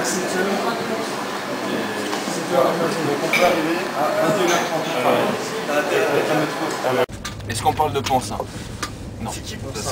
Est-ce qu'on parle de Ponsin? Non. C'est qui Ponsin?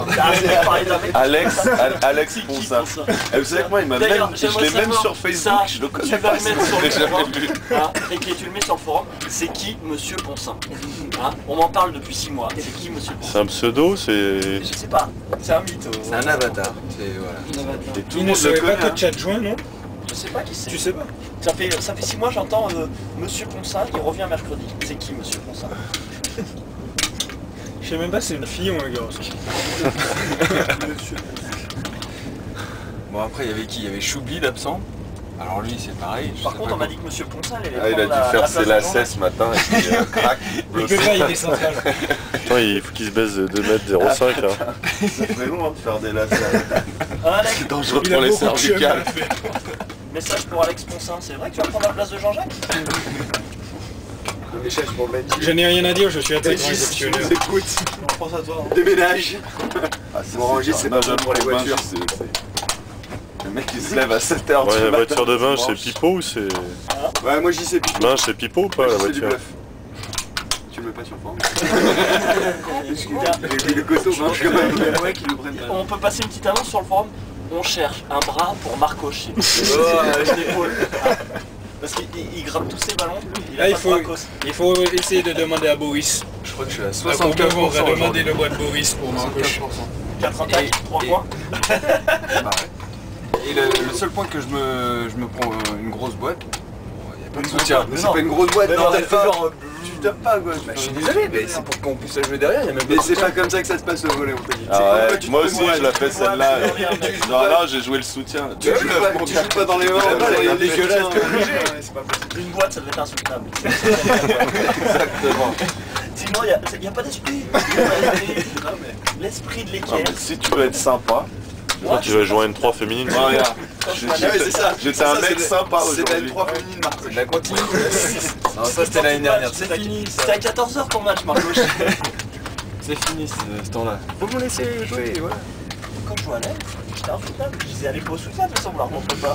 Alex Ponsin. Vous savez que moi, il m'a même, je l'ai même sur Facebook, je le connais pas, je l'ai jamais vu. Et tu le mets sur le forum, c'est qui Monsieur Ponsin? On m'en parle depuis 6 mois, c'est qui Monsieur Ponsin? C'est un pseudo, c'est... Je sais pas, c'est un mythe. C'est un avatar. Et tout Il le ne monde le savait pas connaît. que tu as adjoint, non? Je sais pas qui c'est. Tu sais pas? Ça fait 6 mois j'entends Monsieur Ponsin qui revient mercredi. C'est qui Monsieur Ponsin? Je sais même pas si c'est une fille ou un gars. Bon, après, il y avait qui? Il y avait Choubli d'absent. Alors lui, c'est pareil. Par contre, on m'a dit que Monsieur Ponsin, il Ah, il a dû faire ses lacets ce matin et puis crac, Il bloqué. peut pas, il est central. Attends, il faut qu'il se baisse de 2,05 m là. Ça fait long de faire des lacets. Alex, C'est dangereux Il a pour les beaucoup de chemin cervicales. à faire. message pour Alex Ponsin. C'est vrai que tu vas prendre la place de Jean-Jacques? Un message pour Benji. Je n'ai rien à dire, je suis attaquant exceptionnel. Écoute, On pense à toi. déménage. Ah, ça, Bon, Rangis, c'est pas bon bon pour les voitures. Le mec il se lève à 7h Ouais, du la matin. voiture de bain, c'est Pipo ou c'est... Ouais, moi j'y sais plus. Bain, c'est Pipo ou pas, la C'est du voiture? bluff. Tu me mets pas sur forme. Putain. J'ai dit le coteau, hein, quand même. Ouais, qu'ils le prennent pas. On peut passer une petite annonce sur le forum. On cherche un bras pour Marc Hocher. Je l'épaule. Parce qu'il gratte tous ses ballons. Là, il faut essayer de demander à Boris. Je crois que je suis à À combien 75%. on va demander aujourd'hui. le bois de Boris pour Marcoche? 4 attaques, 3 points. Et le seul point que je me prends une grosse boîte, il n'y a pas de soutien. Mais c'est pas une grosse boîte, non, t'as t'as pas. Tu tapes pas quoi. Bah, je suis désolé, mais c'est pour qu'on puisse la jouer derrière, il y a même Mais pas de c'est soutien. pas comme ça que ça se passe au volet, on t'a dit. Ah ouais, Tu moi te aussi fais je la fais celle-là. Non, là j'ai joué le soutien. Tu joues pas dans les mains, Elle est dégueulasse. C'est pas possible. Une boîte, ça devait être insoutenable. Exactement. Sinon, il n'y a pas d'esprit. L'esprit de Non, l'équipe. mais si tu veux être sympa, Toi, tu vas jouer à N3 féminine. regarde. c'est ça. J'étais un mec sympa C'est la aujourd'hui. L3 féminine, Marc. C'est de la continuité. Non, ça c'était l'année dernière. C'est fini. C'était à 14h ton match, Marc Hocher. C'est fini ce temps-là. Faut me laisser jouer, voilà. Quand je jouais à l'aile, j'étais insoutenable. Je disais, allez pas au soutien, de toute façon, on la remonte pas.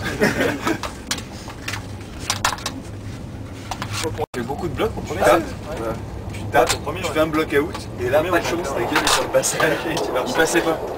Il y a eu beaucoup de blocs au premier Ah, set. Tu tapes, tu fais un block out, et là, pas de chance, ta gueule est sur le passage et tu vas Il passait pas.